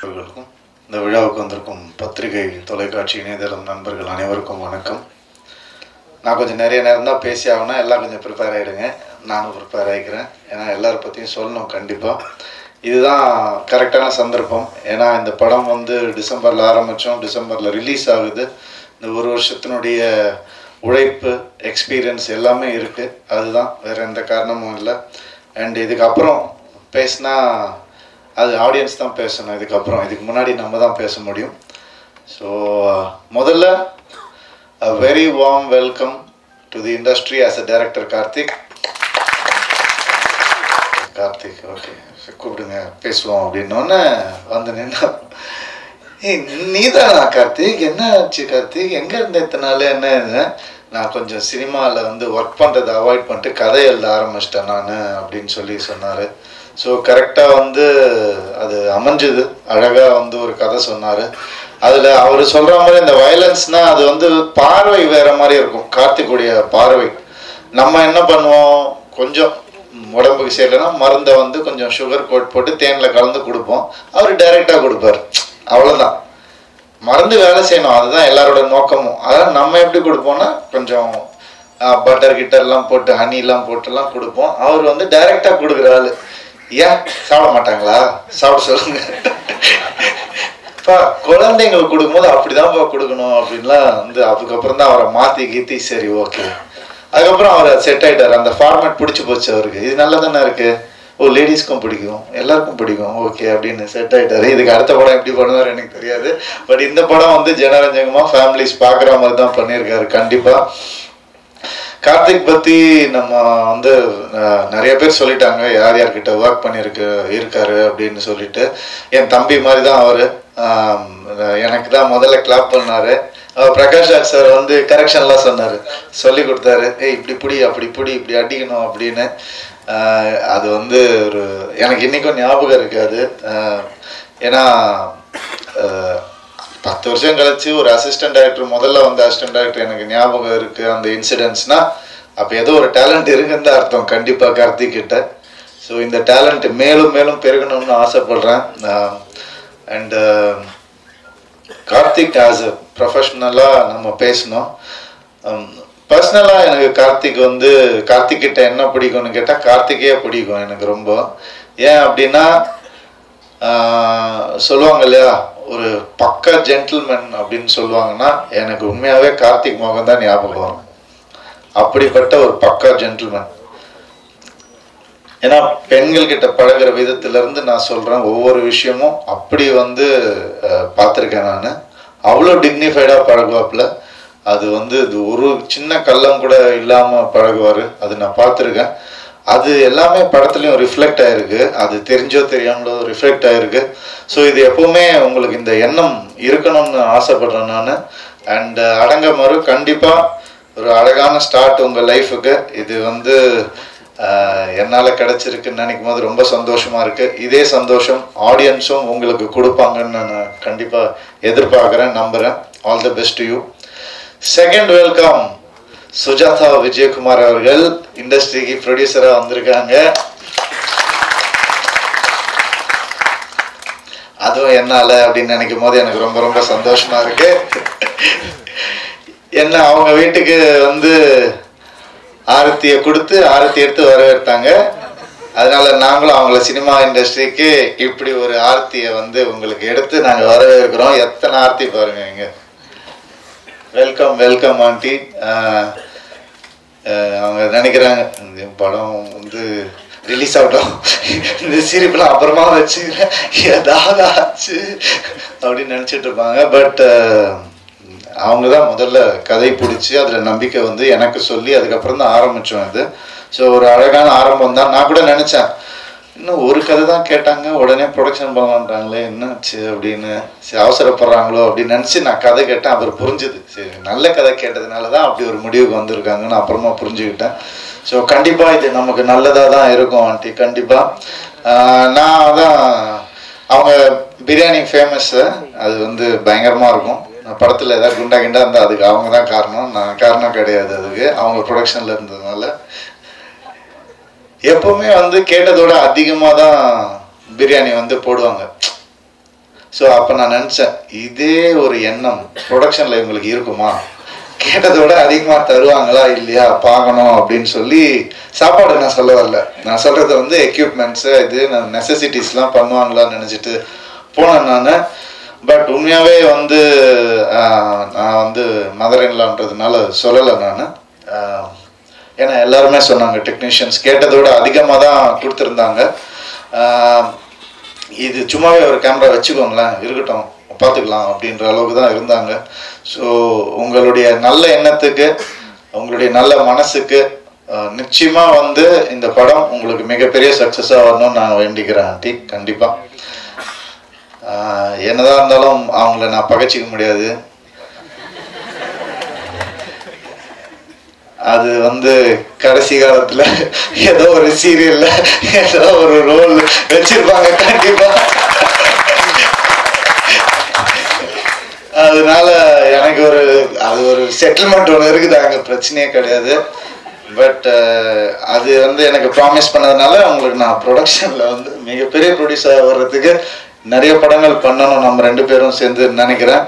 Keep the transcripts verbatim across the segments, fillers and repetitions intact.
இந்த விழாவுக்கு வந்திருக்கும் பத்திரிகை தொலைக்காட்சி இணையதளம் நண்பர்கள் அனைவருக்கும் வணக்கம். நான் கொஞ்சம் நிறைய நேரம் தான் பேசி ஆகணும், எல்லாம் கொஞ்சம் ப்ரிப்பேர் ஆகிடுங்க. நானும் ப்ரிப்பேர் ஆகிக்கிறேன், ஏன்னா எல்லாரை பற்றியும் சொல்லணும். கண்டிப்பாக இதுதான் கரெக்டான சந்தர்ப்பம். ஏன்னா இந்த படம் வந்து டிசம்பரில் ஆரம்பித்தோம், டிசம்பரில் ரிலீஸ் ஆகுது. இந்த ஒரு வருஷத்தினுடைய உழைப்பு, எக்ஸ்பீரியன்ஸ் எல்லாமே இருக்குது. அதுதான், வேறு எந்த காரணமும் இல்லை. அண்ட் இதுக்கப்புறம் பேசினா அது ஆடியன்ஸ் தான் பேசணும். இதுக்கப்புறம் இதுக்கு முன்னாடி நம்ம தான் பேச முடியும். ஸோ முதல்ல a very warm welcome to the industry as a director Karthik. Karthik okay கூப்பிடுங்க பேசுவோம் அப்படின்னோடனே வந்து நின்னா, ஏய் நீ தானா கார்த்திக், என்ன ஆச்சு கார்த்திக், எங்கே இருந்த இத்தனை நாள், என்ன? நான் கொஞ்சம் சினிமாவில் வந்து ஒர்க் பண்ணுறதை அவாய்ட் பண்ணிட்டு கதை எழுத ஆரம்பிச்சிட்டேன் நான் அப்படின்னு சொல்லி சொன்னார். ஸோ கரெக்டாக வந்து அது அமைஞ்சுது, அழகாக வந்து ஒரு கதை சொன்னார். அதில் அவர் சொல்கிற மாதிரி இந்த வயலன்ஸ்னால் அது வந்து பார்வை வேறு மாதிரி இருக்கும். கார்த்திக்குடைய பார்வை, நம்ம என்ன பண்ணுவோம், கொஞ்சம் உடம்புக்கு சரியில்லைன்னா மருந்தை வந்து கொஞ்சம் சுகர் கோட் போட்டு தேனில் கலந்து கொடுப்போம். அவர் டைரெக்டாக கொடுப்பார், அவ்வளோதான். மருந்து வேலை செய்யணும், அதுதான் எல்லாரோட நோக்கமும். அதான் நம்ம எப்படி கொடுப்போம்னா கொஞ்சம் பட்டர் கிட்டர்லாம் போட்டு ஹனிலாம் போட்டுலாம் கொடுப்போம். அவர் வந்து டைரெக்டாக கொடுக்குற ஆள். ஏன் சாப்பிட மாட்டாங்களா, சாப்பிட சொல்லுங்க. இப்போ குழந்தைங்களுக்கு கொடுக்கும்போது அப்படிதான்ப்பா கொடுக்கணும் அப்படின்லாம் வந்து அதுக்கப்புறம் தான் அவரை மாற்றி கீத்தி சரி ஓகே. அதுக்கப்புறம் அவர் செட் ஆகிட்டார், அந்த ஃபார்மேட் பிடிச்சி போச்சு அவருக்கு. இது நல்லா தானே இருக்குது, ஓ லேடிஸ்க்கும் பிடிக்கும், எல்லாருக்கும் பிடிக்கும், ஓகே அப்படின்னு செட் ஆகிட்டாரு. இதுக்கு அடுத்த படம் எப்படி பண்ணுவார் எனக்கு தெரியாது. பட் இந்த படம் வந்து ஜனரஞ்சகமாக ஃபேமிலிஸ் பார்க்குற மாதிரி தான் பண்ணியிருக்காரு. கண்டிப்பாக கார்த்திக் பற்றி நம்ம வந்து நிறைய பேர் சொல்லிட்டாங்க, யார் யார்கிட்ட ஒர்க் பண்ணியிருக்கு இருக்காரு அப்படின்னு சொல்லிட்டு. என் தம்பி மாதிரி தான் அவர். எனக்கு தான் முதல்ல கிளாப் பண்ணார். பிரகாஷ் ராஜ் சார் வந்து கரெக்ஷன்லாம் சொன்னார், சொல்லி கொடுத்தாரு, ஏய் இப்படி பிடி அப்படி பிடி இப்படி அடிக்கணும் அப்படின்னு. அது வந்து ஒரு எனக்கு இன்றைக்கும் ஞாபகம் இருக்காது. ஏன்னா பத்து வருஷம் கழிச்சு ஒரு அசிஸ்டன்ட் டைரக்டர், முதல்ல வந்து அசிஸ்டன்ட் டைரக்டர் எனக்கு ஞாபகம் இருக்குது. அந்த இன்சிடென்ட்ஸ்னால் அப்போ ஏதோ ஒரு டேலண்ட் இருக்குன்னு தான் அர்த்தம் கண்டிப்பாக கார்த்திக் கிட்ட. ஸோ இந்த டேலண்ட் மேலும் மேலும் பெருகணும்னு ஆசைப்பட்றேன். அண்டு கார்த்திக் ஆஸ் அ ப்ரொஃபஷ்னலாக நம்ம பேசணும். பர்சனலாக எனக்கு கார்த்திக் வந்து கார்த்திக் கிட்ட என்ன பிடிக்கும்னு கேட்டால் கார்த்திகே பிடிக்கும் எனக்கு ரொம்ப. ஏன் அப்படின்னா சொல்லுவாங்க இல்லையா, ஒரு பக்கா ஜென்டில்மேன் அப்படின்னு சொல்லுவாங்கன்னா எனக்கு உண்மையாகவே கார்த்திக் மோகன் தான் ஞாபகம் வரும். அப்படிப்பட்ட ஒரு பக்கா ஜென்டில்மேன். ஏன்னா பெண்கள் கிட்ட பழகிற விதத்திலேருந்து நான் சொல்கிறேன், ஒவ்வொரு விஷயமும் அப்படி வந்து பார்த்துருக்கேன் நான். அவ்வளோ டிக்னிஃபைடாக பழகுவாப்பில். அது வந்து இது ஒரு சின்ன கள்ளம் கூட இல்லாமல் பழகுவார், அது நான் பார்த்துருக்கேன். அது எல்லாமே படத்துலையும் ரிஃப்ளெக்ட் ஆகிருக்கு, அது தெரிஞ்சோ தெரியாமலோ ரிஃப்ளெக்ட் ஆகிருக்கு. ஸோ இது எப்போவுமே உங்களுக்கு இந்த எண்ணம் இருக்கணும்னு ஆசைப்பட்றேன் நான். அண்ட் அடங்கமறு கண்டிப்பாக ஒரு அழகான ஸ்டார்ட் உங்கள் லைஃபுக்கு. இது வந்து என்னால் கிடச்சிருக்குன்னு நினைக்கும் போது ரொம்ப சந்தோஷமாக இருக்குது. இதே சந்தோஷம் ஆடியன்ஸும் உங்களுக்கு கொடுப்பாங்கன்னு நான் கண்டிப்பாக எதிர்பார்க்குறேன், நம்புகிறேன். All the best to you. Second welcome Sujatha Vijayakumar அவர்கள் இண்டஸ்ட்ரிக்கு ப்ரொடியூசராக வந்திருக்காங்க. அதுவும் என்னால் அப்படின்னு நினைக்கும் போது எனக்கு ரொம்ப ரொம்ப சந்தோஷமாக இருக்கு. என்ன அவங்க வீட்டுக்கு வந்து ஆரத்தியை கொடுத்து ஆரத்தி எடுத்து வரவேற்றாங்க. அதனால நாங்களும் அவங்கள சினிமா இண்டஸ்ட்ரிக்கு இப்படி ஒரு ஆரத்தியை வந்து உங்களுக்கு எடுத்து நாங்கள் வரவேற்கிறோம். எத்தனை ஆரத்தி பாருங்க இங்க. Welcome welcome aunty. அவங்க நினைக்கிறாங்க இந்த படம் வந்து ரிலீஸ் ஆகட்டும், இந்த சிரிப்புலாம் அப்புறமா வச்சு ஏதாவது ஆச்சு அப்படின்னு நினச்சிட்டு இருப்பாங்க. பட் அவங்க தான் முதல்ல கதை பிடிச்சி அதில் நம்பிக்கை வந்து எனக்கு சொல்லி அதுக்கப்புறம் தான் ஆரம்பித்தோம் இது. ஸோ ஒரு அழகான ஆரம்பம் தான். நான் கூட நினச்சேன், இன்னும் ஒரு கதை தான் கேட்டாங்க, உடனே ப்ரொடக்ஷன் பண்ணலான்றாங்களே, என்னாச்சு அப்படின்னு. சரி அவசரப்படுறாங்களோ அப்படின்னு நினச்சி நான் கதை கேட்டேன். அவர் புரிஞ்சுது, சரி நல்ல கதை கேட்டதுனால தான் அப்படி ஒரு முடிவுக்கு வந்திருக்காங்கன்னு அப்புறமா புரிஞ்சுக்கிட்டேன். ஸோ கண்டிப்பாக இது நமக்கு நல்லதாக தான் இருக்கும் ஆண்டி, கண்டிப்பாக. நான் தான் அவங்க பிரியாணி ஃபேமஸ்ஸு, அது வந்து பயங்கரமாக இருக்கும். படத்தில் ஏதாவது குண்டா கிண்டா இருந்தால் அதுக்கு அவங்க தான் காரணம், நான் காரணம் கிடையாது. அதுக்கு அவங்க ப்ரொடக்ஷனில் இருந்ததுனால எப்பவுமே வந்து கேட்டதோட அதிகமாக தான் பிரியாணி வந்து போடுவாங்க. ஸோ அப்போ நான் நினச்சேன் இதே ஒரு எண்ணம் ப்ரொடக்ஷனில் இவங்களுக்கு இருக்குமா, கேட்டதோட அதிகமாக தருவாங்களா இல்லையா பார்க்கணும் அப்படின்னு சொல்லி. சாப்பாடு நான் சொல்ல வரல, நான் சொல்கிறது வந்து எக்யூப்மெண்ட்ஸு இது நெசசிட்டிஸ்லாம் பண்ணுவாங்களான்னு நினச்சிட்டு போனேன் நான். பட் உண்மையாகவே வந்து நான் வந்து மதர் இன்லான்றதுனால சொல்லலை நான். ஏன்னா எல்லாருமே சொன்னாங்க, டெக்னீஷியன்ஸ் கேட்டதோட அதிகமாக தான் கொடுத்துருந்தாங்க. இது சும்மாவே ஒரு கேமரா வச்சுக்கோங்களேன், இருக்கட்டும் பார்த்துக்கலாம் அப்படின்ற அளவுக்கு தான் இருந்தாங்க. ஸோ உங்களுடைய நல்ல எண்ணத்துக்கு, உங்களுடைய நல்ல மனசுக்கு நிச்சயமாக வந்து இந்த படம் உங்களுக்கு மிகப்பெரிய சக்ஸஸாக வரணும்னு நான் வேண்டிக்கிறேன் ஆண்டி. கண்டிப்பாக என்னதான் இருந்தாலும் அவங்கள நான் பகைச்சிக்க முடியாது. அது வந்து கடைசி காலத்துல ஏதோ ஒரு சீரியல்ல ஏதோ ஒரு ரோல் வச்சிருப்பாங்க கண்டிப்பா. அதனால எனக்கு ஒரு அது ஒரு செட்டில்மெண்ட் ஒன்று இருக்குது, அங்கே பிரச்சனையே கிடையாது. பட் அது வந்து எனக்கு ப்ராமிஸ் பண்ணதுனால உங்களுக்கு நான் ப்ரொடக்ஷனில் வந்து மிகப்பெரிய ப்ரொடியூசர் வர்றதுக்கு நிறைய படங்கள் பண்ணணும் நம்ம ரெண்டு பேரும் சேர்ந்து நினைக்கிறேன்.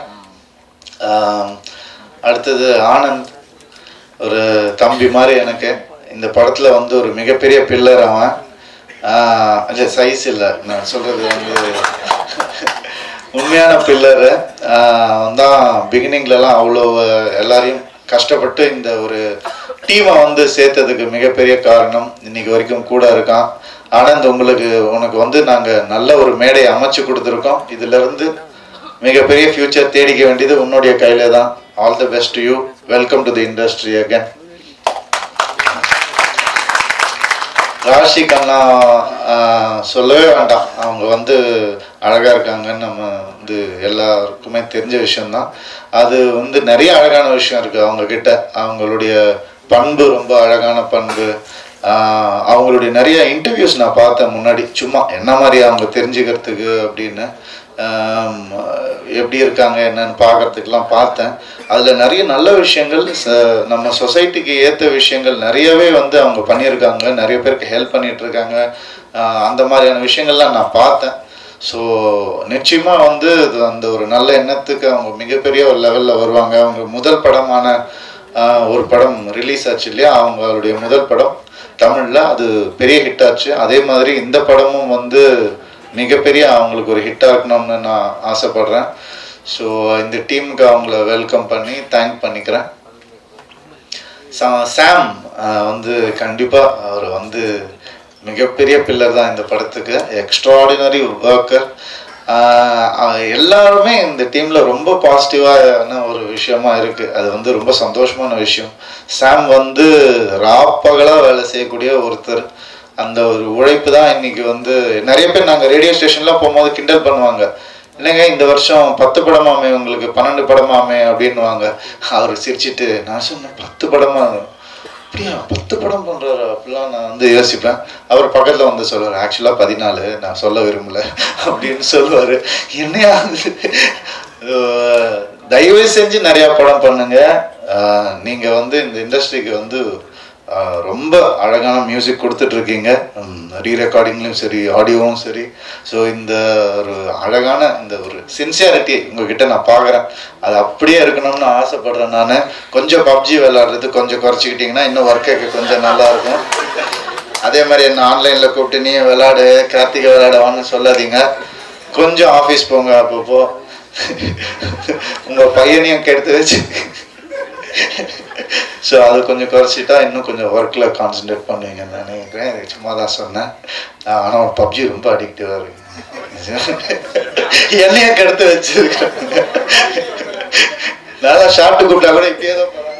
அடுத்தது ஆனந்த் ஒரு தம்பி மாதிரி எனக்கு இந்த படத்தில் வந்து ஒரு மிகப்பெரிய பில்லர். அவன் இல்லை சைஸ் இல்லை, நான் சொல்கிறது வந்து உண்மையான பில்லரு தான். பிகினிங்லலாம் அவ்வளோ எல்லாரையும் கஷ்டப்பட்டு இந்த ஒரு டீமை வந்து சேர்த்ததுக்கு மிகப்பெரிய காரணம் இன்னைக்கு வரைக்கும் கூட இருக்கான். ஆனந்த், உங்களுக்கு உனக்கு வந்து நாங்கள் நல்ல ஒரு மேடையை அமைச்சு கொடுத்துருக்கோம். இதுலேருந்து மிகப்பெரிய ஃபியூச்சர் தேடிக்க வேண்டியது உன்னுடைய கையில தான். All the best to you. Welcome to the industry again. Raashi Khanna சொல்லவே வேண்டாம், அவங்க வந்து அழகா இருக்காங்கன்னு நம்ம வந்து எல்லாருக்குமே தெரிஞ்ச விஷயம்தான். அது வந்து நிறைய அழகான விஷயம் இருக்கு அவங்க கிட்ட. அவங்களுடைய பண்பு ரொம்ப அழகான பண்பு. அவங்களுடைய நிறைய இன்டர்வியூஸ் நான் பார்த்தேன் முன்னாடி, சும்மா என்ன மாதிரி அவங்க தெரிஞ்சுக்கிறதுக்கு அப்படின்னு, எப்படி இருக்காங்க என்னன்னு பார்க்கறதுக்கெல்லாம் பார்த்தேன். அதில் நிறைய நல்ல விஷயங்கள், நம்ம சொசைட்டிக்கு ஏற்ற விஷயங்கள் நிறையவே வந்து அவங்க பண்ணியிருக்காங்க. நிறைய பேருக்கு ஹெல்ப் பண்ணிட்டு இருக்காங்க. அந்த மாதிரியான விஷயங்கள்லாம் நான் பார்த்தேன். ஸோ நிச்சயமாக வந்து அந்த ஒரு நல்ல எண்ணத்துக்கு அவங்க மிகப்பெரிய ஒரு லெவலில் வருவாங்க. அவங்க முதல் படமான ஒரு படம் ரிலீஸ் ஆச்சு இல்லையா, அவங்களுடைய முதல் படம் தமிழில் அது பெரிய ஹிட் ஆச்சு. அதே மாதிரி இந்த படமும் வந்து மிகப்பெரிய அவங்களுக்கு ஒரு ஹிட்டாக இருக்கணும்னு நான் ஆசைப்படுறேன். ஸோ இந்த டீமுக்கு அவங்கள வெல்கம் பண்ணி தேங்க் பண்ணிக்கிறேன். சாம் வந்து கண்டிப்பாக அவர் வந்து மிகப்பெரிய பில்லர் தான் இந்த படத்துக்கு. எக்ஸ்ட்ராடினரி ஒரு ஒர்க்கர். எல்லாருமே இந்த டீமில் ரொம்ப பாசிட்டிவான ஒரு விஷயமா இருக்குது. அது வந்து ரொம்ப சந்தோஷமான விஷயம். சாம் வந்து ராப்பகலாக வேலை செய்யக்கூடிய ஒருத்தர். அந்த ஒரு உழைப்பு தான் இன்னைக்கு வந்து நிறைய பேர் நாங்கள் ரேடியோ ஸ்டேஷன்லாம் போகும்போது கிண்டல் பண்ணுவாங்க, இல்லைங்க இந்த வருஷம் பத்து படமாமே உங்களுக்கு பன்னெண்டு படமாமே அப்படின்வாங்க. அவர் சிரிச்சிட்டு நான் சொன்னேன் பத்து படமா, அப்படியா பத்து படம் பண்ணுறாரு அப்படிலாம் நான் வந்து யோசிப்பேன். அவர் பக்கத்தில் வந்து சொல்லுவார் ஆக்சுவலாக பதினாலு, நான் சொல்ல விரும்பல அப்படின்னு சொல்லுவார். என்னையா தயவு செஞ்சு நிறையா படம் பண்ணுங்க. நீங்கள் வந்து இந்த இண்டஸ்ட்ரிக்கு வந்து ரொம்ப அழகான மியூசிக் கொடுத்துட்ருக்கீங்க, ரீ ரெக்கார்டிங்லையும் சரி ஆடியோவும் சரி. ஸோ இந்த ஒரு அழகான இந்த ஒரு சின்சியாரிட்டி உங்ககிட்ட நான் பார்க்குறேன். அது அப்படியே இருக்கணும்னு ஆசைப்படுறேன். நான் கொஞ்சம் பப்ஜி விளாட்றது கொஞ்சம் குறைச்சிக்கிட்டிங்கன்னா இன்னும் ஒர்க்கு கொஞ்சம் நல்லாயிருக்கும். அதே மாதிரி என்ன ஆன்லைனில் கூப்பிட்டு நீ விளாடு கார்த்திகை விளாடுவான்னு சொல்லாதீங்க. கொஞ்சம் ஆஃபீஸ் போங்க, அப்பப்போ உங்கள் பையனையும் கெடுத்து வச்சு. ஸோ அது கொஞ்சம் குறைச்சிட்டா இன்னும் கொஞ்சம் ஒர்க்கில் கான்சன்ட்ரேட் பண்ணுவீங்கன்னு நான் நினைக்கிறேன். எனக்கு சும்மா தான் சொன்னேன். ஆனால் பப்ஜி ரொம்ப அடிக்டிவாக இருக்கு, என்னைய கெடுத்து வச்சிருக்காங்க. நல்லா ஷார்ட்டு கூப்பிட்டா கூட இப்படியே தான் போகிறாங்க.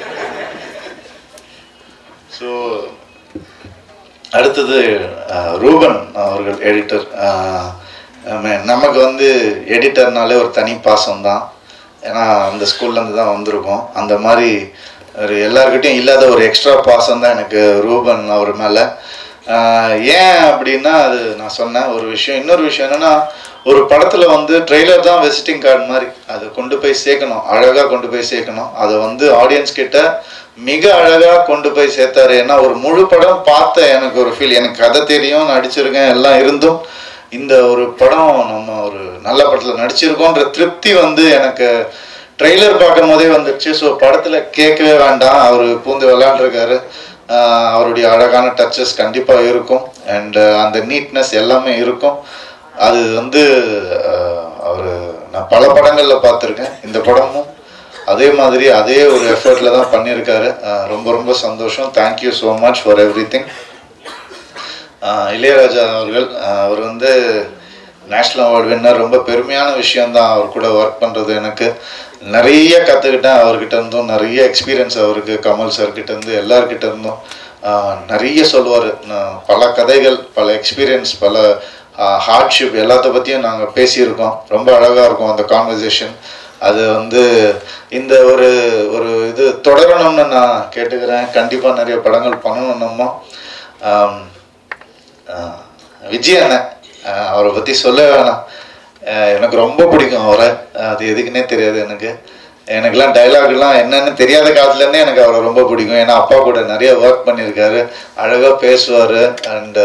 ஸோ அடுத்தது ரூபன் அவர்கள் எடிட்டர். நமக்கு வந்து எடிட்டர்னாலே ஒரு தனி பாசம்தான். ஏன்னா அந்த ஸ்கூல்லேருந்து தான் வந்திருக்கோம். அந்த மாதிரி ஒரு எல்லாருக்கிட்டையும் இல்லாத ஒரு எக்ஸ்ட்ரா பாசம் தான் எனக்கு ரூபன் அவர் மேலே. ஏன் அப்படின்னா அது நான் சொன்னேன் ஒரு விஷயம். இன்னொரு விஷயம் என்னென்னா, ஒரு படத்தில் வந்து ட்ரெய்லர் தான் விசிட்டிங் கார்டு மாதிரி, அதை கொண்டு போய் சேர்க்கணும், அழகாக கொண்டு போய் சேர்க்கணும். அதை வந்து ஆடியன்ஸ் கிட்ட மிக அழகாக கொண்டு போய் சேர்த்தாரு. ஏன்னா ஒரு முழு படம் பார்த்த எனக்கு ஒரு ஃபீல், எனக்கு கதை தெரியும், நடிச்சிருக்கேன், எல்லாம் இருந்தும் இந்த ஒரு படம் நம்ம ஒரு நல்ல படத்தில் நடிச்சிருக்கோன்ற திருப்தி வந்து எனக்கு ட்ரெய்லர் பார்க்கும் போதே வந்துடுச்சு. ஸோ படத்தில் கேட்கவே வேண்டாம், அவர் பூந்து விளையாண்டுருக்காரு. அவருடைய அழகான டச்சஸ் கண்டிப்பாக இருக்கும் அண்ட் அந்த நீட்னஸ் எல்லாமே இருக்கும். அது வந்து அவர் நான் பல படங்களில் பார்த்துருக்கேன், இந்த படமும் அதே மாதிரி அதே ஒரு எஃபர்ட்டில் தான் பண்ணியிருக்காரு. ரொம்ப ரொம்ப சந்தோஷம். Thank you so much for everything. Ilaiyaraaja அவர்கள் அவர் வந்து நேஷ்னல் அவார்டு வின்னர். ரொம்ப பெருமையான விஷயந்தான் அவர் கூட ஒர்க் பண்ணுறது. எனக்கு நிறைய கற்றுக்கிட்டேன் அவர்கிட்ட இருந்தும், நிறைய எக்ஸ்பீரியன்ஸ் அவருக்கு கமல் சார்கிட்ட இருந்து எல்லார்கிட்ட இருந்தும் நிறைய சொல்லுவார். பல கதைகள், பல எக்ஸ்பீரியன்ஸ், பல ஹார்ட்ஷிப் எல்லாத்த பற்றியும் நாங்கள் பேசியிருக்கோம். ரொம்ப அழகாக இருக்கும் அந்த கான்வர்சேஷன். அது வந்து இந்த ஒரு ஒரு இது தொடரணும்னு நான் கேட்டுக்கிறேன். கண்டிப்பாக நிறைய படங்கள் பண்ணணும் நம்ம. விஜய் அண்ணன் அவரை பற்றி சொல்ல வேணாம், எனக்கு ரொம்ப பிடிக்கும் அவரை. அது எதுக்குன்னே தெரியாது எனக்கு. எனக்குலாம் டைலாக்லாம் என்னென்னு தெரியாத காலத்துலேருந்தே எனக்கு அவரை ரொம்ப பிடிக்கும். ஏன்னா அப்பா கூட நிறைய ஒர்க் பண்ணியிருக்காரு, அழகாக பேசுவார் அண்டு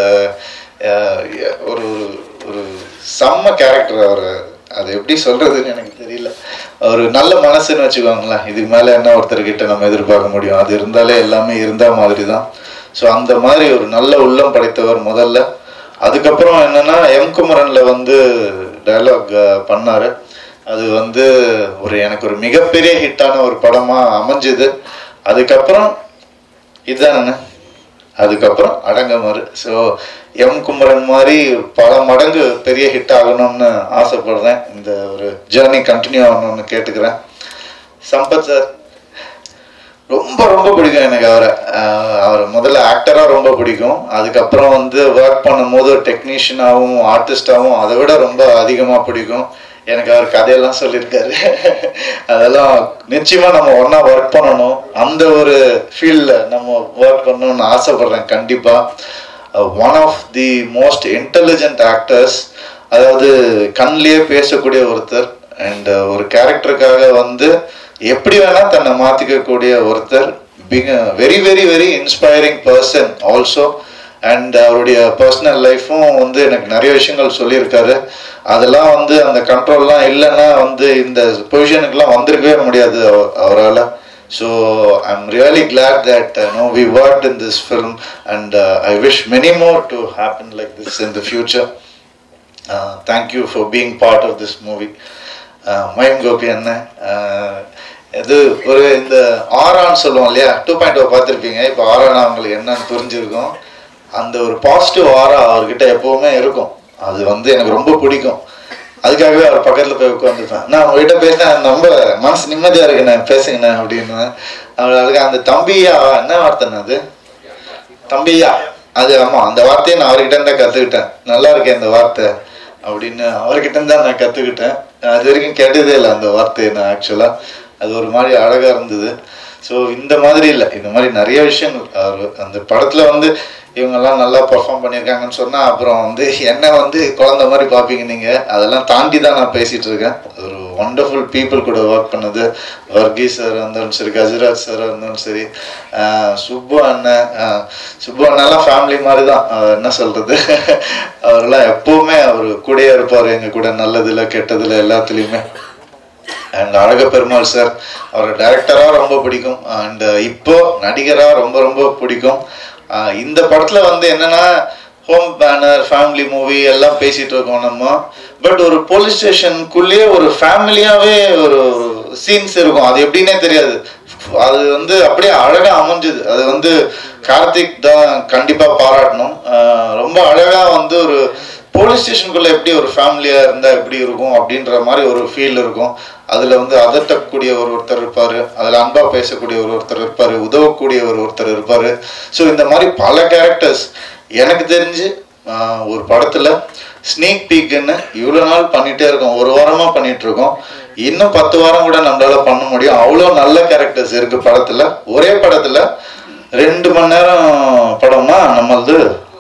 ஒரு ஒரு செம்ம கேரக்டர் அவர். அது எப்படி சொல்கிறதுன்னு எனக்கு தெரியல. ஒரு நல்ல மனசுன்னு வச்சுக்கோங்களேன். இதுக்கு மேலே என்ன ஒருத்தர்கிட்ட நம்ம எதிர்பார்க்க முடியும்? அது இருந்தாலே எல்லாமே இருந்தால் மாதிரி தான். ஸோ அந்த மாதிரி ஒரு நல்ல உள்ளம் படைத்தவர் முதல்ல. அதுக்கப்புறம் என்னென்னா எம் குமரனில் வந்து டைலாக் பண்ணார். அது வந்து ஒரு எனக்கு ஒரு மிகப்பெரிய ஹிட்டான ஒரு படமாக அமைஞ்சுது. அதுக்கப்புறம் இதுதானே, அதுக்கப்புறம் அடங்கமாறு. ஸோ எம் குமரன் மாதிரி பல மடங்கு பெரிய ஹிட் ஆகணும்னு ஆசைப்படுறேன். இந்த ஒரு ஜேர்னி கண்டினியூ ஆகணும்னு கேட்டுக்கிறேன். சம்பத் சார் ரொம்ப ரொம்ப பிடிக்கும் எனக்கு அவரை. அவர் முதல்ல ஆக்டராக ரொம்ப பிடிக்கும். அதுக்கப்புறம் வந்து ஒர்க் பண்ணும்போது டெக்னீஷியனாகவும் ஆர்டிஸ்டாகவும் அதை விட ரொம்ப அதிகமாக பிடிக்கும். எனக்கு அவர் கதையெல்லாம் சொல்லியிருக்காரு. அதெல்லாம் நிச்சயமாக நம்ம ஒன்றா ஒர்க் பண்ணணும், அந்த ஒரு ஃபீல்டில் நம்ம ஒர்க் பண்ணணும்னு ஆசைப்பட்றேன் கண்டிப்பாக. One of the most intelligent actors, அதாவது கண்ணிலேயே பேசக்கூடிய ஒருத்தர் அண்ட் ஒரு கேரக்டருக்காக வந்து எப்படி வேணால் தன்னை மாற்றிக்கக்கூடிய ஒருத்தர். Big very very very inspiring person also. And அவருடைய பர்சனல் லைஃப்பும் வந்து எனக்கு நிறைய விஷயங்கள் சொல்லியிருக்காரு. அதெல்லாம் வந்து அந்த கண்ட்ரோல்லாம் இல்லைன்னா வந்து இந்த பொசிஷனுக்கெல்லாம் வந்திருக்கவே முடியாது அவரால். So I am really glad that no we worked in this film and I wish many more to happen like this in the future. Thank you for being part of this movie. மயம் கோபி அண்ணன், இது ஒரு இந்த ஆரான்னு சொல்லுவோம் இல்லையா, two point ஓ பார்த்துருப்பீங்க. இப்போ ஆரானா அவங்களுக்கு என்னன்னு புரிஞ்சிருக்கும். அந்த ஒரு பாசிட்டிவ் ஆரா அவர்கிட்ட எப்போவுமே இருக்கும். அது வந்து எனக்கு ரொம்ப பிடிக்கும். அதுக்காகவே அவர் பக்கத்தில் போய் உட்காந்துருப்பேன். நான் உங்ககிட்ட பேசினேன், ரொம்ப மனசு நிம்மதியாக இருக்குண்ணே, பேசுங்கண்ணே அப்படின்னு. அவளுக்கு அந்த தம்பியா என்ன வார்த்தைண்ணா அது, தம்பியா அது, ஆமாம் அந்த வார்த்தையை நான் அவர்கிட்ட இருந்தால் கற்றுக்கிட்டேன். நல்லா இருக்கேன் இந்த வார்த்தை அப்படின்னு அவர்கிட்ட இருந்தால் நான் கற்றுக்கிட்டேன். அது வரைக்கும் கேட்டதே இல்லை அந்த வார்த்தையை நான் ஆக்சுவலாக. அது ஒரு மாதிரி அழகாக இருந்தது. ஸோ இந்த மாதிரி இல்லை, இந்த மாதிரி நிறைய விஷயங்கள் அவர் அந்த படத்தில் வந்து இவங்கெல்லாம் நல்லா பர்ஃபார்ம் பண்ணியிருக்காங்கன்னு சொன்னால் அப்புறம் வந்து என்ன வந்து குழந்த மாதிரி பார்ப்பீங்க நீங்கள். அதெல்லாம் தாண்டி தான் நான் பேசிகிட்டு இருக்கேன். ஒரு ஒண்டர்ஃபுல் பீப்புள் கூட ஒர்க் பண்ணது, வர்கீஸ் சார் இருந்தாலும் சரி, கஜராஜ் சார் இருந்தாலும் சரி, சுப்பு அண்ணன், சுப்பு அண்ணெல்லாம் ஃபேமிலி மாதிரி தான். என்ன சொல்கிறது, அவரெல்லாம் எப்போவுமே அவர் கூடயே இருப்பார் எங்கள் கூட, நல்லதில் கெட்டதில் எல்லாத்துலேயுமே. அண்ட் அழக பெருமாள் சார், அவர் டைரக்டராக ரொம்ப பிடிக்கும் அண்ட் இப்போ நடிகராக ரொம்ப ரொம்ப பிடிக்கும். இந்த படத்தில் வந்து என்னென்னா ஹோம் பேனர், ஃபேமிலி மூவி எல்லாம் பேசிகிட்டு இருக்கோம் நம்ம. பட் ஒரு போலீஸ் ஸ்டேஷனுக்குள்ளேயே ஒரு ஃபேமிலியாகவே ஒரு சீன்ஸ் இருக்கும். அது எப்படின்னே தெரியாது. அது வந்து அப்படியே அழகாக அமைஞ்சுது. அது வந்து கார்த்திக் தான் கண்டிப்பாக பாராட்டணும். ரொம்ப அழகாக வந்து ஒரு போலீஸ் ஸ்டேஷனுக்குள்ளே எப்படி ஒரு ஃபேமிலியாக இருந்தால் எப்படி இருக்கும் அப்படின்ற மாதிரி ஒரு ஃபீல் இருக்கும். அதில் வந்து அதட்டக்கூடிய ஒரு ஒருத்தர் இருப்பார், அதில் அன்பாக பேசக்கூடிய ஒரு ஒருத்தர் இருப்பார், உதவக்கூடிய ஒரு ஒருத்தர் இருப்பார். ஸோ இந்த மாதிரி பல கேரக்டர்ஸ் எனக்கு தெரிஞ்சு ஒரு படத்தில் ஸ்னீக் பீக்குன்னு இவ்வளோ நாள் பண்ணிகிட்டே இருக்கோம், ஒரு வாரமாக பண்ணிகிட்ருக்கோம். இன்னும் பத்து வாரம் கூட நம்மளால் பண்ண முடியும். அவ்வளோ நல்ல கேரக்டர்ஸ் இருக்குது படத்தில். ஒரே படத்தில் ரெண்டு மணி நேரம் படம்னா நம்மளது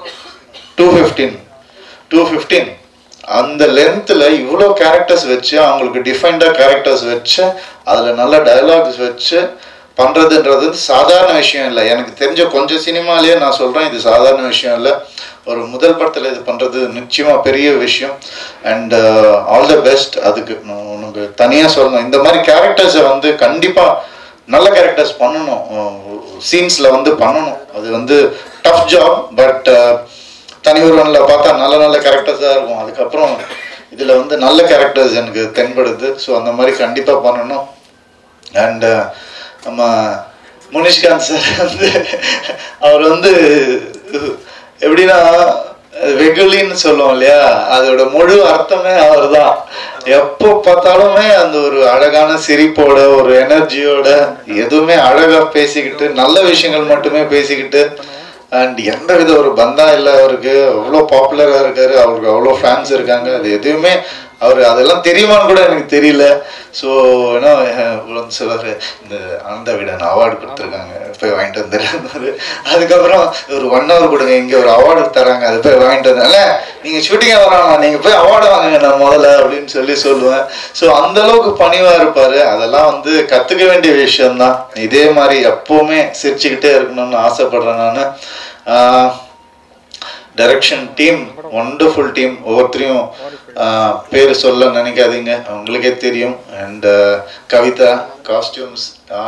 டூ ஃபிஃப்டீன் டூ ஃபிஃப்டீன் அந்த லென்த்தில் இவ்வளோ கேரக்டர்ஸ் வச்சு, அவங்களுக்கு டிஃபைன்டாக கேரக்டர்ஸ் வச்சு, அதில் நல்ல டயலாக்ஸ் வச்சு பண்ணுறதுன்றது சாதாரண விஷயம் இல்லை. எனக்கு தெரிஞ்ச கொஞ்சம் சினிமாலேயே நான் சொல்கிறேன், இது சாதாரண விஷயம் இல்லை. ஒரு முதல் படத்தில் இது பண்ணுறது நிச்சயமாக பெரிய விஷயம். And all the best. அதுக்கு உனக்கு தனியாக சொல்லணும், இந்த மாதிரி கேரக்டர்ஸை வந்து கண்டிப்பாக நல்ல கேரக்டர்ஸ் பண்ணணும், சீன்ஸில் வந்து பண்ணணும். அது வந்து டஃப் ஜாப். பட் தனி ஒருவனில் பார்த்தா நல்ல நல்ல கேரக்டர்ஸாக இருக்கும். அதுக்கப்புறம் இதில் வந்து நல்ல கேரக்டர்ஸ் எனக்கு தென்படுது. ஸோ அந்த மாதிரி கண்டிப்பாக பண்ணணும். அண்ட் நம்ம முனிஷ்காந்த் சார் வந்து அவர் வந்து எப்படின்னா வெகுலின்னு சொல்லுவோம் இல்லையா, அதோட முழு அர்த்தமே அவர் தான். எப்போ பார்த்தாலுமே அந்த ஒரு அழகான சிரிப்போட ஒரு எனர்ஜியோட எதுவுமே அழகா பேசிக்கிட்டு நல்ல விஷயங்கள் மட்டுமே பேசிக்கிட்டு அண்ட் எந்த வித ஒரு பந்தா இல்லை அவருக்கு. அவ்வளோ பாப்புலராக இருக்காரு, அவருக்கு அவ்வளோ ஃபேன்ஸ் இருக்காங்க. அது எதுவுமே அவர் அதெல்லாம் தெரியுமான்னு கூட எனக்கு தெரியல. ஸோ ஏன்னா சொல்லுவார், இந்த ஆனந்த விடன் அவார்டு கொடுத்துருக்காங்க, போய் வாங்கிட்டு வந்துடுறாரு. அதுக்கப்புறம் ஒரு ஒன் ஹவர் கொடுங்க, இங்கே ஒரு அவார்டு தராங்க, அது போய் வாங்கிட்டு வந்தால நீங்கள் ஷூட்டிங்காக வராங்க, நீங்கள் போய் அவார்டு வாங்குங்க நான் முதல்ல அப்படின்னு சொல்லி சொல்லுவேன். ஸோ அந்த அளவுக்கு பணிவாக இருப்பார். அதெல்லாம் வந்து கற்றுக்க வேண்டிய விஷயம்தான். இதே மாதிரி எப்போவுமே சிரிச்சுக்கிட்டே இருக்கணும்னு ஆசைப்படுறேன் நான். Direction team wonderful team. ஒவ்வொருத்தரையும் பேர் சொல்ல நினைக்காதீங்க, உங்களுக்கே தெரியும். அண்ட் கவிதா காஸ்டியூம்ஸ்,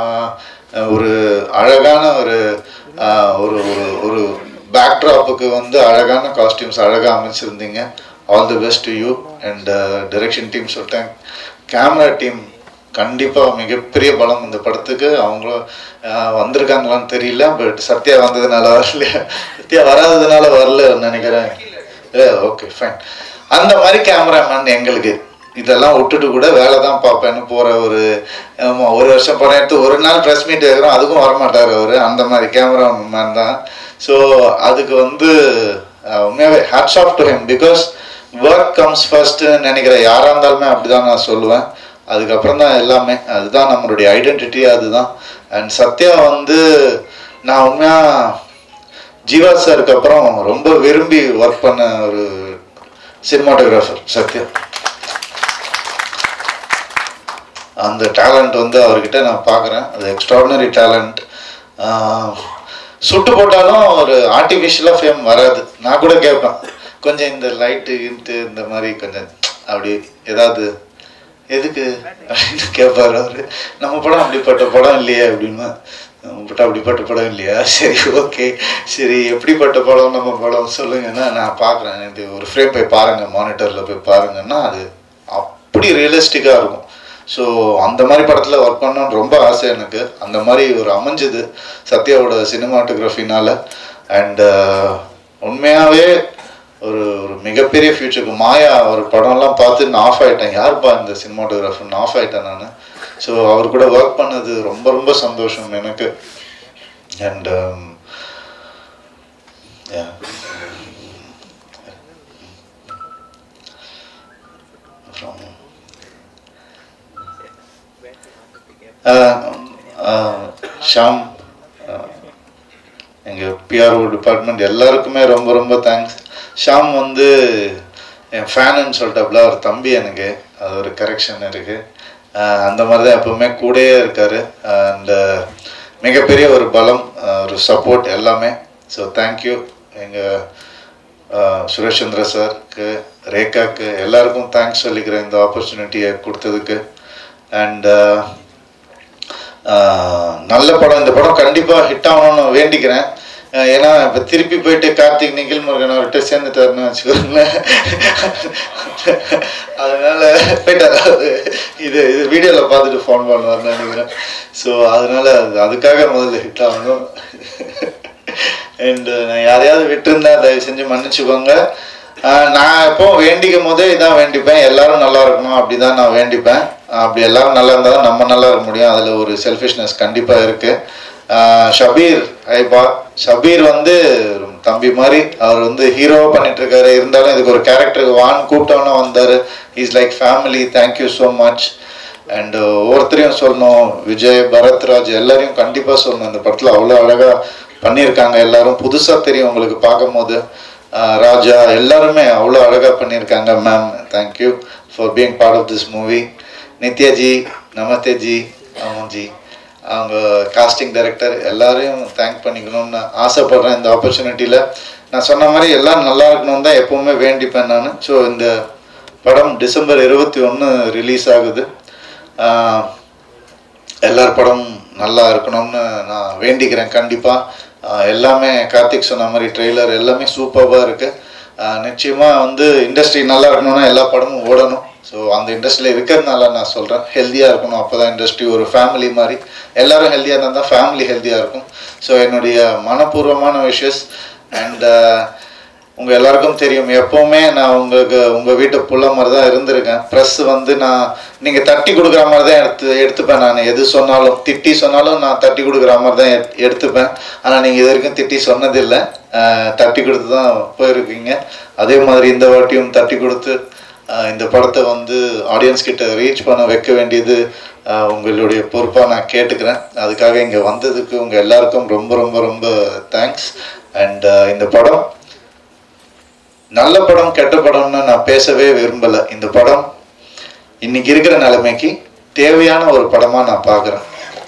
ஒரு அழகான ஒரு ஒரு ஒரு பேக்ட்ராப்புக்கு வந்து அழகான காஸ்டியூம்ஸ் அழகாக அமைச்சிருந்தீங்க. All the best to you. And direction team சொல்லிட்டேன். கேமரா டீம் கண்டிப்பாக மிகப்பெரிய பலம் இந்த படத்துக்கு. அவங்களும் வந்திருக்காங்களான்னு தெரியல, பட் சத்யா வந்ததுனால வரல, சத்யா வராததுனால வரல நினைக்கிறேன். Okay fine. அந்த மாதிரி கேமராமேன் எங்களுக்கு இதெல்லாம் விட்டுட்டு கூட வேலை தான் பார்ப்பேன்னு போகிற ஒரு ஒரு வருஷம் படம் எடுத்து ஒரு நாள் ப்ரெஸ் மீட் வைக்கிறோம், அதுக்கும் வரமாட்டார் அவர். அந்த மாதிரி கேமராமேன் தான். ஸோ அதுக்கு வந்து உண்மையாகவே hats off to him. Because work comes ஃபர்ஸ்ட்னு நினைக்கிற யாராக இருந்தாலுமே அப்படி தான் நான் சொல்லுவேன். அதுக்கப்புறம் தான் எல்லாமே. அதுதான் நம்மளுடைய ஐடென்டிட்டி, அதுதான். அண்ட் சத்யா வந்து நான் உண்மையாக ஜீவா சாருக்கு அப்புறம் ரொம்ப விரும்பி ஒர்க் பண்ண ஒரு சினிமாட்டோகிராஃபர் சத்யா. அந்த டேலண்ட் வந்து அவர்கிட்ட நான் பார்க்குறேன். அது எக்ஸ்ட்ராடினரி டேலண்ட். சுட்டு போட்டாலும் ஒரு ஆர்டிஃபிஷியலாக ஃபேம் வராது. நான் கூட கேட்பேன், கொஞ்சம் இந்த லைட்டு இன்ட்டு இந்த மாதிரி கொஞ்சம் அப்படி ஏதாவது எதுக்கு அப்படின்னு கேட்பார் அவர். நம்ம படம் அப்படிப்பட்ட படம் இல்லையே அப்படின்னா, நம்ம படம் அப்படிப்பட்ட படம் இல்லையா, சரி ஓகே சரி எப்படிப்பட்ட படம் நம்ம படம் சொல்லுங்கன்னா நான் பார்க்குறேன், இது ஒரு ஃப்ரேம் போய் பாருங்கள், மானிட்டரில் போய் பாருங்கன்னா அது அப்படி ரியலிஸ்டிக்காக இருக்கும். ஸோ அந்த மாதிரி படத்தில் ஒர்க் பண்ணணும்னு ரொம்ப ஆசை எனக்கு. அந்த மாதிரி ஒரு அமைஞ்சது சத்யாவோட சினிமாட்டோகிராஃபினால். அண்டு உண்மையாகவே ஒரு ஒரு மிகப்பெரிய ஃபியூச்சருக்கு மாயா ஒரு படம்லாம் பார்த்து நான் ஆஃப் ஆகிட்டேன். யாருப்பா இந்த சினிமாட்டோகிராஃபர்னு ஆஃப் ஆகிட்டேன் நான். ஸோ அவர் கூட ஒர்க் பண்ணது ரொம்ப ரொம்ப சந்தோஷம் எனக்கு. அண்ட் ஷாம், எங்கள் பிஆர்ஓ டிபார்ட்மெண்ட் எல்லாருக்குமே ரொம்ப ரொம்ப தேங்க்ஸ். ஷாம் வந்து என் ஃபேனுன்னு சொல்லிட்டாப்புல, அவர் தம்பி எனக்கு. அது ஒரு கரெக்ஷன் இருக்குது. அந்த மாதிரி தான் எப்பவுமே கூடயே இருக்கார். அந்த மிகப்பெரிய ஒரு பலம், ஒரு சப்போர்ட் எல்லாமே. So thank you. எங்கள் சுரேஷ் சந்திர சாருக்கு, ரேகாக்கு, எல்லாருக்கும் தேங்க்ஸ் சொல்லிக்கிறேன் இந்த ஆப்பர்ச்சுனிட்டியை கொடுத்ததுக்கு. அண்ட் நல்ல படம், இந்த படம் கண்டிப்பாக ஹிட் ஆகணும்னு வேண்டிக்கிறேன். ஏன்னா இப்போ திருப்பி போயிட்டு கார்த்திக் நிகில் முருகன் அவர்கிட்ட சேர்ந்துட்டாருன்னு வச்சுக்கோங்களேன். அதனால போயிட்டாரு, இது இது வீடியோவில் பார்த்துட்டு ஃபோன் பண்ணுவார்னு நினைக்கிறேன். ஸோ அதனால அதுக்காக முதல்ல ஹிட் ஆகணும். அண்டு நான் யாரையாவது விட்டுருந்தேன், தயவு செஞ்சு மன்னிச்சுக்கோங்க. நான் எப்போ வேண்டிக்கும் போதே இதான் வேண்டிப்பேன், எல்லாரும் நல்லா இருக்கணும் அப்படி தான் நான் வேண்டிப்பேன். அப்படி எல்லாரும் நல்லா இருந்தால் தான் நம்ம நல்லா இருக்க முடியும். அதில் ஒரு செல்ஃபிஷ்னஸ் கண்டிப்பாக இருக்குது. ஷபீர், ஐபா ஷபீர் வந்து தம்பி மாதிரி அவர் வந்து ஹீரோவாக பண்ணிட்டுருக்காரு. இருந்தாலும் இதுக்கு ஒரு கேரக்டருக்கு வான் கூப்பிட்டோன்னா வந்தார். Is like family. Thank you so much. And ஒவ்வொருத்தரையும் சொல்லணும், விஜய், பரத்ராஜ் எல்லாரையும் கண்டிப்பாக சொல்லணும். இந்த படத்தில் அவ்வளோ அழகாக பண்ணியிருக்காங்க. எல்லாரும் புதுசாக தெரியும் உங்களுக்கு பார்க்கும் போது. ராஜா எல்லாருமே அவ்வளோ அழகாக பண்ணியிருக்காங்க. Ma'am thank you for being part of this movie. நித்யாஜி, நமஸ்தேஜி, ஆமாஜி, அவங்க காஸ்டிங் டைரக்டர் எல்லாரையும் தேங்க் பண்ணிக்கணும்னு ஆசைப்பட்றேன் இந்த ஆப்பர்ச்சுனிட்டியில். நான் சொன்ன மாதிரி எல்லாம் நல்லா இருக்கணும் தான் எப்போவுமே வேண்டிப்பேன் நான். ஸோ இந்த படம் டிசம்பர் இருபத்தி ஒன்று ரிலீஸ் ஆகுது. எல்லார் படம் நல்லா இருக்கணும்னு நான் வேண்டிக்கிறேன். கண்டிப்பாக எல்லாமே கார்த்திக் சொன்ன மாதிரி ட்ரெய்லர் எல்லாமே சூப்பராக இருக்குது. நிச்சயமாக வந்து இண்டஸ்ட்ரி நல்லா இருக்கணும்னா எல்லா படமும் ஓடணும். ஸோ அந்த இண்டஸ்ட்ரியில் இருக்கிறதுனால நான் சொல்கிறேன், ஹெல்த்தியாக இருக்கணும். அப்போ தான் இண்டஸ்ட்ரி ஒரு ஃபேமிலி மாதிரி, எல்லோரும் ஹெல்த்தியாக இருந்தால் தான் ஃபேமிலி ஹெல்த்தியாக இருக்கும். ஸோ என்னுடைய மனப்பூர்வமான விஷஸ். அண்ட் உங்கள் எல்லாருக்கும் தெரியும், எப்போவுமே நான் உங்களுக்கு உங்கள் வீட்டு புள்ள மாதிரி தான் இருந்திருக்கேன். ப்ரெஸ் வந்து நான் நீங்கள் தட்டி கொடுக்குற மாதிரி தான் எடுத்து எடுத்துப்பேன். நான் எது சொன்னாலும், திட்டி சொன்னாலும் நான் தட்டி கொடுக்குற மாதிரி தான் எடுத்துப்பேன். ஆனால் நீங்கள் இது வரைக்கும் திட்டி சொன்னதில்லை, தட்டி கொடுத்து தான் போயிருக்கீங்க. அதே மாதிரி இந்த வாட்டியும் தட்டி கொடுத்து இந்த படத்தை வந்து ஆடியன்ஸ் கிட்ட ரீச் பண்ண வைக்க வேண்டியது உங்களுடைய பொறுப்பாக நான் கேட்டுக்கிறேன். அதுக்காக இங்கே வந்ததுக்கு உங்கள் எல்லாருக்கும் ரொம்ப ரொம்ப ரொம்ப தேங்க்ஸ். அண்ட் இந்த படம் நல்ல படம் கெட்ட படம்னு நான் பேசவே விரும்பலை. இந்த படம் இன்னைக்கு இருக்கிற நிலைமைக்கு தேவையான ஒரு படமாக நான் பார்க்குறேன்.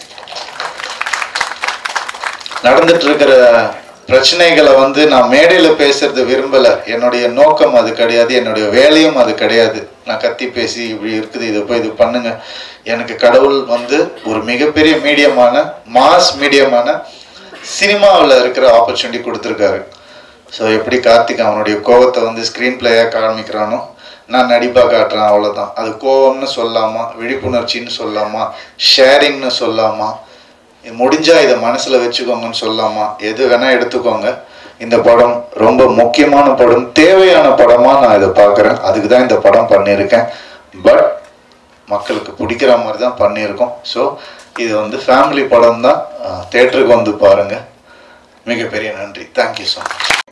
நடந்துட்டு இருக்கிற பிரச்சனைகளை வந்து நான் மேடையில் பேசுறது விரும்பலை. என்னுடைய நோக்கம் அது கிடையாது, என்னுடைய வேலையும் அது கிடையாது. நான் கத்தி பேசி இப்படி இருக்குது, இதை போய் இது பண்ணுங்க. எனக்கு கடவுள் வந்து ஒரு மிகப்பெரிய மீடியமான மாஸ் மீடியமான சினிமாவில் இருக்கிற ஆப்பர்ச்சுனிட்டி கொடுத்துருக்காரு. ஸோ எப்படி கார்த்திக் அவனுடைய கோவத்தை வந்து ஸ்க்ரீன் பிளேயாக காமிக்கிறானோ, நான் நடிப்பாக காட்டுறேன், அவ்வளோதான். அது கோவம்னு சொல்லாமா, விழிப்புணர்ச்சின்னு சொல்லாமா, ஷேரிங்னு சொல்லாமா, முடிஞ்சால் இதை மனசில் வச்சுக்கோங்கன்னு சொல்லாமா, எது வேணால் எடுத்துக்கோங்க. இந்த படம் ரொம்ப முக்கியமான படம், தேவையான படமாக நான் இதை பார்க்குறேன். அதுக்கு தான் இந்த படம் பண்ணியிருக்கேன். பட் மக்களுக்கு பிடிக்கிற மாதிரி தான் பண்ணியிருக்கோம். ஸோ இது வந்து ஃபேமிலி படம் தான். தேட்டருக்கு வந்து பாருங்கள். மிகப்பெரிய நன்றி. Thank you so much.